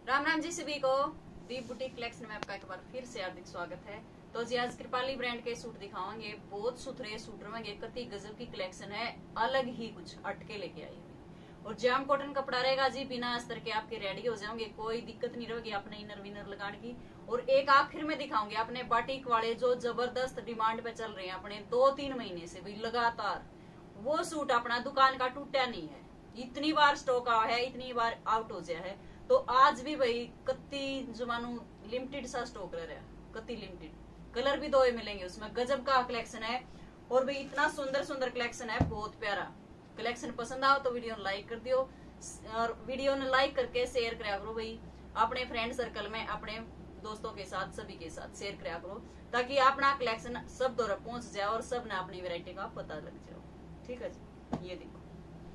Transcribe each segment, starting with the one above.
राम राम जी सभी को। दीप boutique collection में आपका एक बार फिर से हार्दिक स्वागत है। तो जी आज कृपाली ब्रांड के सूट दिखावांगे। बहुत सुथरे सूट रहेंगे, कति गजब की कलेक्शन है, अलग ही कुछ हटके लेके आई है। और जाम कॉटन कपड़ा रहेगा जी, बिना अस्तर के आपके रेडी हो जाओगे, कोई दिक्कत नहीं रहेगी अपने इनर विनर लगाने की। और एक आखिर में दिखाऊंगे अपने बाटिक वाले जो जबरदस्त डिमांड पे चल रहे हैं अपने 2-3 महीने से भी लगातार। वो सूट अपना दुकान का टूटा नहीं है, इतनी बार स्टॉक आया है, इतनी बार आउट हो गया है। तो आज भी भाई कत्ती जमानू लिमिटेड सा स्टॉक रह रहा है, कत्ती लिमिटेड। कलर भी 2 मिलेंगे उसमें, गजब का कलेक्शन है। और भाई इतना सुंदर सुंदर कलेक्शन है, बहुत प्यारा कलेक्शन। पसंद आओ तो वीडियो लाइक कर दियो, और वीडियो ने लाइक करके शेयर करा करो भाई अपने फ्रेंड सर्कल में, अपने दोस्तों के साथ, सभी के साथ शेयर करा करो, ताकि अपना कलेक्शन सब दौर पहुंच जाए और सब ने अपनी वेरायटी का पता लग जाए। ठीक है जी, ये देखो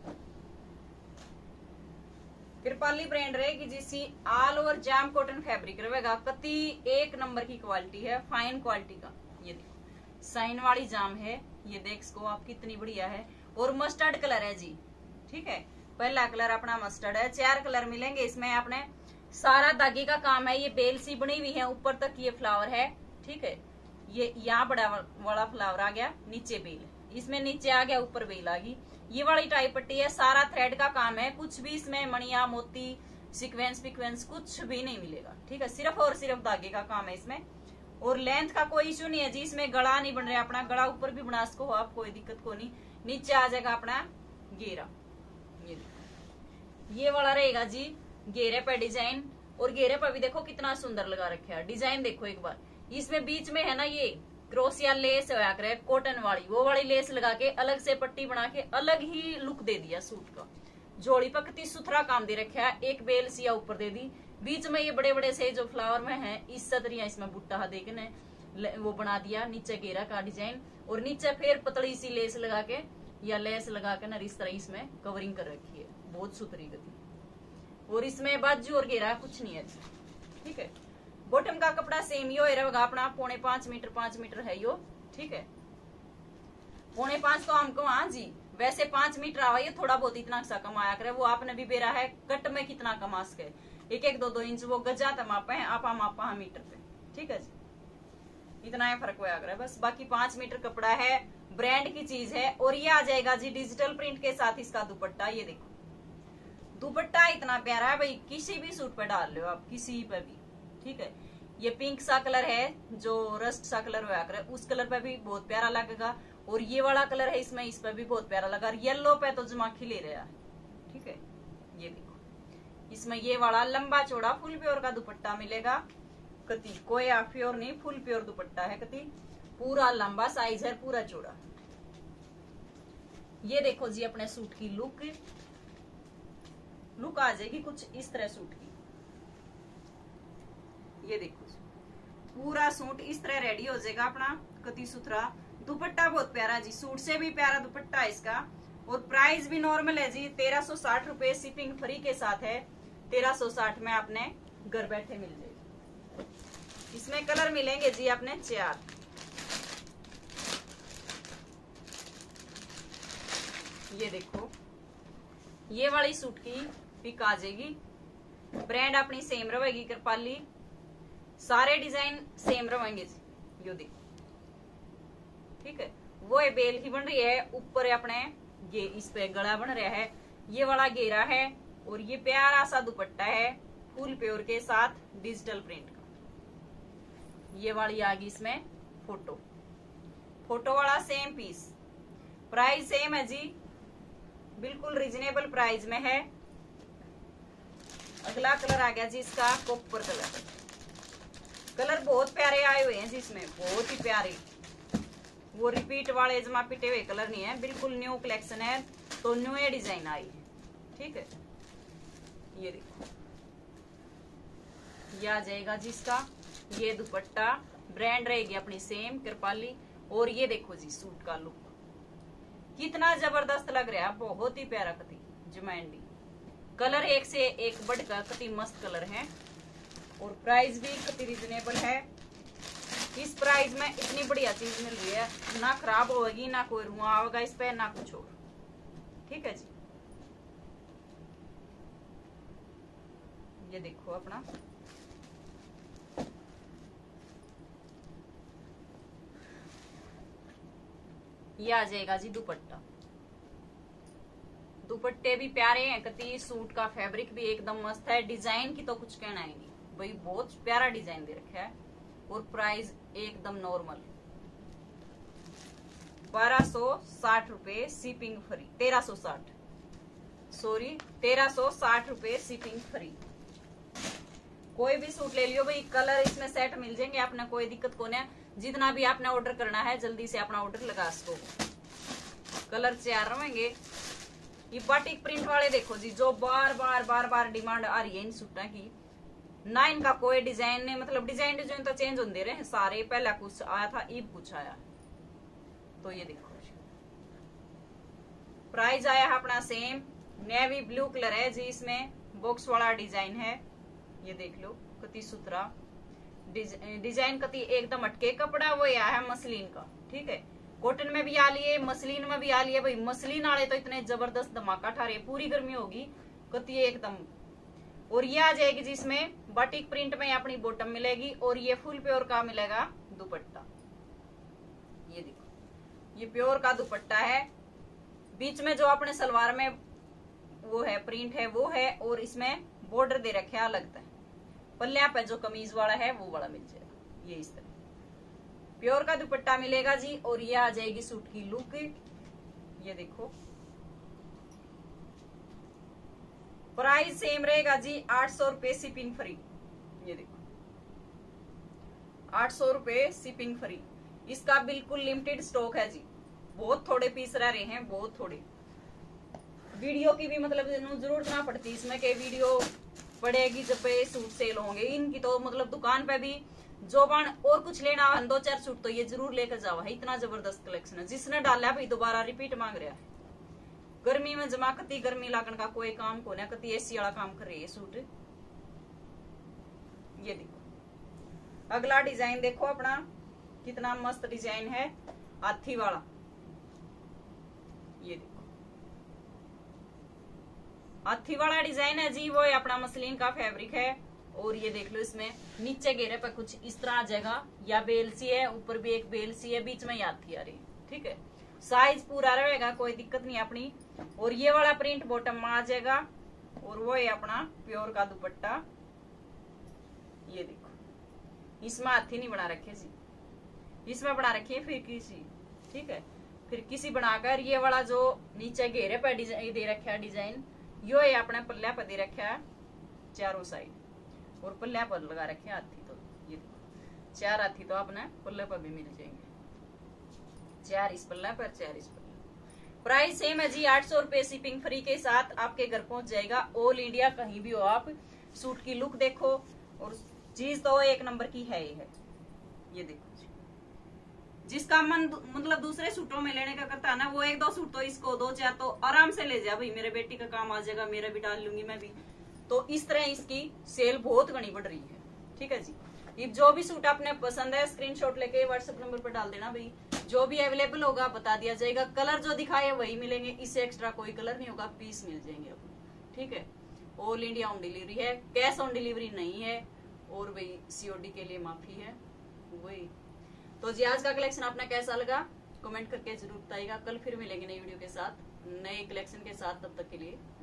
कृपाली ब्रांड रहेगी जिसकी ऑल ओवर जाम कॉटन फैब्रिक रहेगा, कति एक नंबर की क्वालिटी है, फाइन क्वालिटी का। ये देखो साइन वाली जाम है, ये देख सको आप कितनी बढ़िया है। और मस्टर्ड कलर है जी, ठीक है, पहला कलर अपना मस्टर्ड है। 4 कलर मिलेंगे इसमें अपने। सारा धागे का काम है, ये बेल सी बनी हुई है, ऊपर तक ये फ्लावर है, ठीक है। ये यहाँ बड़ा वाला फ्लावर आ गया, नीचे बेल, इसमें नीचे आ गया, ऊपर बेल आ गई। ये वाली टाई पट्टी है, सारा थ्रेड का काम है, कुछ भी इसमें मणिया मोती सीक्वेंस पिक्वेंस कुछ भी नहीं मिलेगा, ठीक है। सिर्फ और सिर्फ धागे का काम है इसमें। और लेंथ का कोई इशू नहीं है जी, इसमें गला नहीं बन रहा, अपना गला ऊपर भी बना सको आप, कोई दिक्कत को नहीं। नीचे आ जाएगा अपना घेरा, ये वाला रहेगा जी घेरे पे डिजाइन। और घेरे पर भी देखो कितना सुंदर लगा रखा है डिजाइन, देखो एक बार। इसमें बीच में है ना ये क्रोशिया लेस होया करे, कॉटन वाली, वो वाली लेस लगा के अलग से पट्टी बना के अलग ही लुक दे दिया सूट का। जोड़ी पर कितनी सुथरा काम दे रखा है, एक बेल सिया ऊपर दे दी, बीच में ये बड़े बड़े से जो फ्लावर में है इस सतरिया इसमें बुट्टा देखने वो बना दिया, नीचे घेरा का डिजाइन। और नीचे फिर पतली सी लेस लगा के या लेस लगा के ना इस तरह इसमें कवरिंग कर रखी है, बहुत सुथरी गति। और इसमें बाजू और घेरा कुछ नहीं है, ठीक है। बॉटम का कपड़ा सेम ही रहेगा अपना, 4.5 मीटर 5 मीटर है यो, ठीक है। 4.5 तो हमको, हाँ जी, वैसे 5 मीटर आवा, ये थोड़ा बहुत इतना सा कमाया करे, वो आपने भी बेरा है कट में कितना कमा सके, 1-1 2-2 इंच वो गजा मापे हैं, आप मापा मीटर पे, ठीक है जी। इतना है फर्क हुआ करे बस, बाकी 5 मीटर कपड़ा है, ब्रांड की चीज है। और ये आ जाएगा जी डिजिटल प्रिंट के साथ इसका दुपट्टा। ये देखो दुपट्टा इतना प्यारा है भाई, किसी भी सूट पे डाल लो आप, किसी पे भी, ठीक है। ये पिंक सा कलर है, जो रस्ट सा कलर हुआ करे, उस कलर पे भी बहुत प्यारा लगेगा। और ये वाला कलर है इसमें, इस पे भी बहुत प्यारा लगा। येलो पे तो जमाखी ले रहा है, ठीक है। ये देखो इसमें ये वाला लंबा चौड़ा फुल प्योर का दुपट्टा मिलेगा, कति कोई आप प्योर नहीं, फुल प्योर दुपट्टा है, कति पूरा लंबा साइज है, पूरा चौड़ा। ये देखो जी अपने सूट की लुक आ जाएगी कुछ इस तरह सूट की। ये देखो पूरा सूट इस तरह रेडी हो जाएगा अपना, कति सुथरा दुपट्टा, बहुत प्यारा जी, सूट से भी प्यारा दुपट्टा है इसका। और प्राइस भी नॉर्मल है जी, 1360 रुपए, शिपिंग फ्री के साथ है। 1360 में आपने घर बैठे मिल जाएगी। इसमें कलर मिलेंगे जी आपने 4। ये देखो ये वाली सूट की पिक आ जाएगी, ब्रांड अपनी सेम रहेगी कृपाली, सारे डिजाइन सेम रहेंगे जी। यो देखो, ठीक है, वो बेल ही बन रही है, ऊपर अपने ये इस पे गला बन रहा है, ये वाला घेरा है। और ये प्यारा सा दुपट्टा है फुल प्योर के साथ डिजिटल प्रिंट का। ये वाली आ गई इसमें फोटो वाला सेम पीस, प्राइस सेम है जी, बिल्कुल रिजनेबल प्राइस में है। अगला कलर आ गया जी इसका कॉपर कलर बहुत प्यारे आए हुए हैं जी इसमें, बहुत ही प्यारे। वो रिपीट वाले जमा पिटे हुए कलर नहीं है, बिल्कुल न्यू कलेक्शन है, तो न्यू ये डिजाइन आई है, ठीक है। ये देखो ये आ जाएगा जी इसका ये दुपट्टा, ब्रांड रहेगी अपनी सेम कृपाली। और ये देखो जी सूट का लुक कितना जबरदस्त लग रहा है, बहुत ही प्यारा कति जमैंडी कलर, एक से एक बढ़कर कति मस्त कलर है। और प्राइस भी कति रिजनेबल है। इस प्राइस में इतनी बढ़िया चीज मिल रही है, ना खराब होगी, ना कोई रुआ होगा इस पे, ना कुछ और, ठीक है जी। ये देखो अपना ये आ जाएगा जी दुपट्टा। दुपट्टे भी प्यारे हैं कति, सूट का फैब्रिक भी एकदम मस्त है। डिजाइन की तो कुछ कहना ही नहीं भाई, बहुत प्यारा डिजाइन दे रखा है। और प्राइस एकदम नॉर्मल 1260 रुपए शिपिंग फ्री, 1360 सॉरी 1360 रुपए शिपिंग फ्री। कोई भी सूट ले लियो भाई, कलर इसमें सेट मिल जाएंगे आपने, कोई दिक्कत को नहीं। जितना भी आपने ऑर्डर करना है जल्दी से अपना ऑर्डर लगा सको, कलर तैयार रहेंगे। ये बाटिक प्रिंट वाले देखो जी, जो बार बार डिमांड आ रही है इन सूटों की ना, इनका कोई डिजाइन नहीं, मतलब डिजाइन तो चेंज होते रहे सारे, पहला कुछ आया था ईब कुछ आया। तो ये देखो प्राइस आया है अपना सेम, नेवी ब्लू कलर है जी, इसमें बॉक्स वाला डिजाइन है। ये देख लो कति सुथरा डिजाइन, कति एकदम अटके। कपड़ा वो आया है मसलिन का, ठीक है। कॉटन में भी आ लिए, मसलिन में भी आ लिए भाई। मसलिन वाले तो इतने जबरदस्त धमाका ठा रहे, पूरी गर्मी होगी कति एकदम। और ये आ जाएगी जिसमें बाटिक प्रिंट में अपनी बॉटम मिलेगी, और ये फुल प्योर का मिलेगा दुपट्टा। ये देखो ये प्योर का दुपट्टा है, बीच में जो अपने सलवार में वो है प्रिंट है वो है, और इसमें बॉर्डर दे रखे अलग है। पल्ले पे जो कमीज वाला है वो वाला मिल जाएगा। ये इस तरह प्योर का दुपट्टा मिलेगा जी। और ये आ जाएगी सूट की लुक। ये देखो प्राइस सेम रहेगा जी, 800 रुपए शिपिंग फ्री। ये देखो 800 रुपए शिपिंग फ्री। इसका बिल्कुल लिमिटेड स्टॉक है जी, बहुत थोड़े पीस रह रहे हैं, बहुत थोड़े। वीडियो की भी मतलब जरूरत ना पड़ती इसमें, के वीडियो पड़ेगी जब पे सूट सेल होंगे। इनकी तो मतलब दुकान पे भी जो बन और कुछ लेना है 2-4 सूट तो ये जरूर लेकर जाओ है, इतना जबरदस्त कलेक्शन है। जिसने डाला है भाई दोबारा रिपीट मांग रहा है। गर्मी में जमा कती गर्मी लागन का कोई काम को ना, कती एसी वाला काम कर रही है सूट। ये देखो अगला डिजाइन देखो अपना, कितना मस्त डिजाइन है हाथी वाला। ये देखो हाथी वाला डिजाइन है जी, वो अपना मसलिन का फैब्रिक है। और ये देख लो इसमें नीचे घेरे पे कुछ इस तरह आ जाएगा, या बेल सी है, ऊपर भी एक बेल सी है, बीच में हाथी आ रही, ठीक है। साइज पूरा रहेगा, कोई दिक्कत नहीं अपनी। और ये वाला प्रिंट बॉटम में आ जाएगा, और वो है अपना प्योर का दुपट्टा। ये देखो इसमें हाथी नहीं बना रखे जी, इसमें बना रखी है फिर किसी, ठीक है। फिर किसी बनाकर ये वाला जो नीचे घेरे पे डिजाइन दे रखा है डिजाइन, यो है अपने पल्ले पर दे रखा है चारों साइड, और पल्ले पर लगा रखे हाथी। तो ये देखो 4 हाथी तो अपने पल्ले पर भी मिल जाएंगे, 4 इस पल्ले पर 4 इस पल्ले। प्राइस सेम है जी, 800 रुपए शिपिंग फ्री के साथ आपके घर पहुंच जाएगा। ऑल इंडिया कहीं भी हो आप, सूट की लुक देखो, और चीज तो एक नंबर की है ही है। ये देखो जिसका मन मतलब दूसरे सूटों में लेने का करता है ना, वो 1-2 सूट तो इसको 2-4 तो आराम से ले जा भाई, मेरे बेटी का काम आ जाएगा, मेरा भी डाल लूंगी मैं भी। तो इस तरह इसकी सेल बहुत घनी बढ़ रही है, ठीक है जी। ये जो भी सूट आपने पसंद है स्क्रीनशॉट लेके व्हाट्सएप नंबर पर डाल देना भाई, जो भी अवेलेबल होगा बता दिया जाएगा। कलर जो दिखाए वही मिलेंगे, इससे एक्स्ट्रा कोई कलर नहीं होगा, पीस मिल जाएंगे आपको, ठीक है। ऑल इंडिया होम डिलीवरी है, कैश ऑन डिलीवरी नहीं है, और वही सीओडी के लिए माफी है वही। तो जी आज का कलेक्शन आपने कैसा लगा कमेंट करके जरूर बताइएगा। कल फिर मिलेंगे नई वीडियो के साथ, नए कलेक्शन के साथ। तब तक के लिए